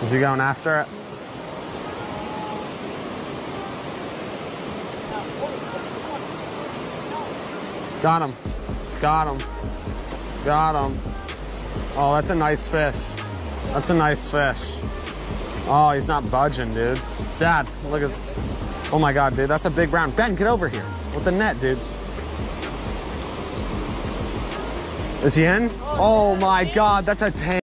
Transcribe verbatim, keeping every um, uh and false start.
Is he going after it? Got him. Got him. Got him. Oh, that's a nice fish. That's a nice fish. Oh, he's not budging, dude. Dad, look at... Oh my God, dude, that's a big brown. Ben, get over here with the net, dude. Is he in? Oh my God, that's a tank.